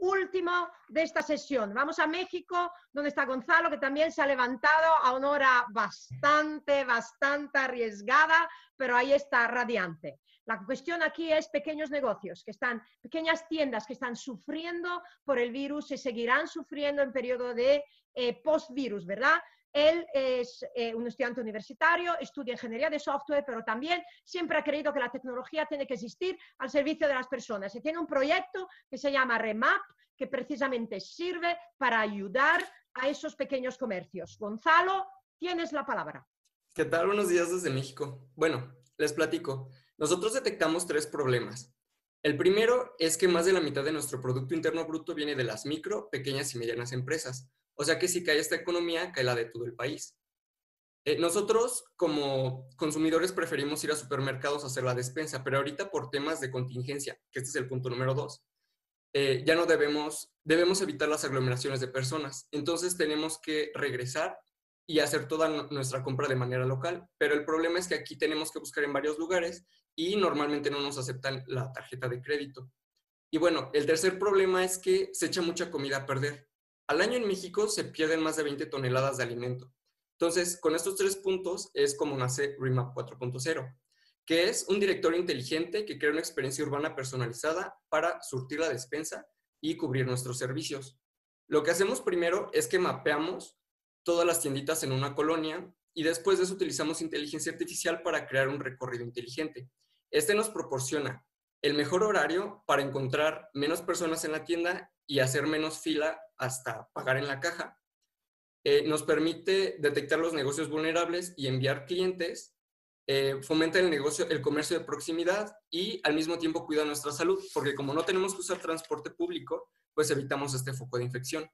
último de esta sesión. Vamos a México, donde está Gonzalo, que también se ha levantado a una hora bastante arriesgada, pero ahí está radiante. La cuestión aquí es pequeños negocios, pequeñas tiendas que están sufriendo por el virus y seguirán sufriendo en periodo de post-virus, ¿verdad? Él es un estudiante universitario, estudia ingeniería de software, pero también siempre ha creído que la tecnología tiene que existir al servicio de las personas. Y tiene un proyecto que se llama Remap, que precisamente sirve para ayudar a esos pequeños comercios. Gonzalo, tienes la palabra. ¿Qué tal? Buenos días desde México. Bueno, les platico. Nosotros detectamos 3 problemas. El primero es que más de la mitad de nuestro Producto Interno Bruto viene de las micro, pequeñas y medianas empresas. O sea que si cae esta economía, cae la de todo el país. Nosotros, como consumidores, preferimos ir a supermercados a hacer la despensa, pero ahorita por temas de contingencia, que este es el punto número 2, ya no debemos evitar las aglomeraciones de personas. Entonces tenemos que regresar y hacer toda nuestra compra de manera local. Pero el problema es que aquí tenemos que buscar en varios lugares y normalmente no nos aceptan la tarjeta de crédito. Y bueno, el tercer problema es que se echa mucha comida a perder. Al año en México se pierden más de 20 toneladas de alimento. Entonces, con estos 3 puntos es como nace Remap 4.0, que es un directorio inteligente que crea una experiencia urbana personalizada para surtir la despensa y cubrir nuestros servicios. Lo que hacemos primero es que mapeamos todas las tienditas en una colonia y después de eso utilizamos inteligencia artificial para crear un recorrido inteligente. Este nos proporciona el mejor horario para encontrar menos personas en la tienda y hacer menos fila hasta pagar en la caja. Nos permite detectar los negocios vulnerables y enviar clientes, fomenta el comercio de proximidad y al mismo tiempo cuida nuestra salud, porque como no tenemos que usar transporte público, pues evitamos este foco de infección.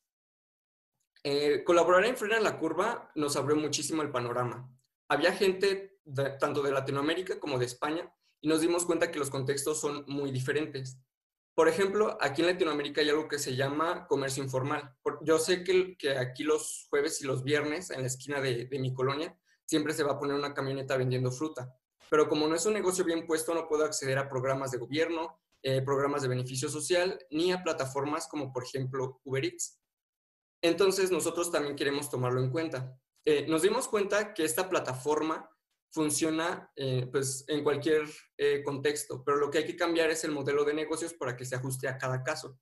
Colaborar en Frena la Curva nos abrió muchísimo el panorama. Había gente tanto de Latinoamérica como de España y nos dimos cuenta que los contextos son muy diferentes. Por ejemplo, aquí en Latinoamérica hay algo que se llama comercio informal. Yo sé que aquí los jueves y los viernes, en la esquina de mi colonia, siempre se va a poner una camioneta vendiendo fruta. Pero como no es un negocio bien puesto, no puedo acceder a programas de gobierno, programas de beneficio social, ni a plataformas como, por ejemplo, Uber Eats. Entonces, nosotros también queremos tomarlo en cuenta. Nos dimos cuenta que esta plataforma funciona pues, en cualquier contexto, pero lo que hay que cambiar es el modelo de negocios para que se ajuste a cada caso.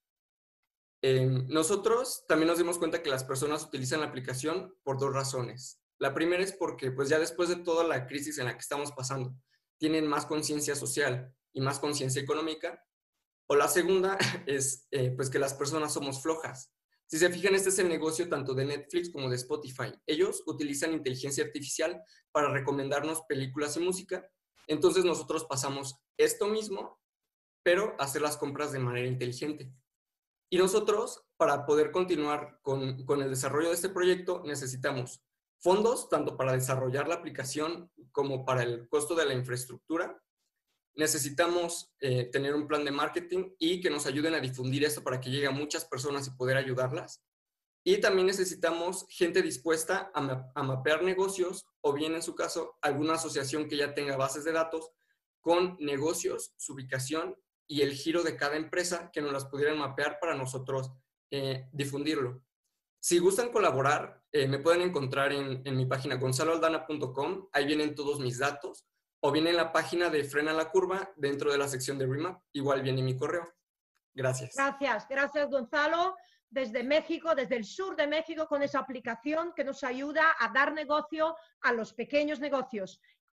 Nosotros también nos dimos cuenta que las personas utilizan la aplicación por 2 razones. La primera es porque pues, ya después de toda la crisis en la que estamos pasando, tienen más conciencia social y más conciencia económica. O la segunda es pues que las personas somos flojas. Si se fijan, este es el negocio tanto de Netflix como de Spotify. Ellos utilizan inteligencia artificial para recomendarnos películas y música. Entonces nosotros pasamos esto mismo, pero a hacer las compras de manera inteligente. Y nosotros, para poder continuar con el desarrollo de este proyecto, necesitamos fondos, tanto para desarrollar la aplicación como para el costo de la infraestructura. Necesitamos tener un plan de marketing y que nos ayuden a difundir esto para que llegue a muchas personas y poder ayudarlas. Y también necesitamos gente dispuesta a mapear negocios o bien, en su caso, alguna asociación que ya tenga bases de datos con negocios, su ubicación y el giro de cada empresa que nos las pudieran mapear para nosotros difundirlo. Si gustan colaborar, me pueden encontrar en mi página gonzaloaldana.com, ahí vienen todos mis datos, o bien en la página de Frena la Curva, dentro de la sección de Remap, igual viene mi correo. Gracias. Gracias Gonzalo, desde México, desde el sur de México, con esa aplicación que nos ayuda a dar negocio a los pequeños negocios.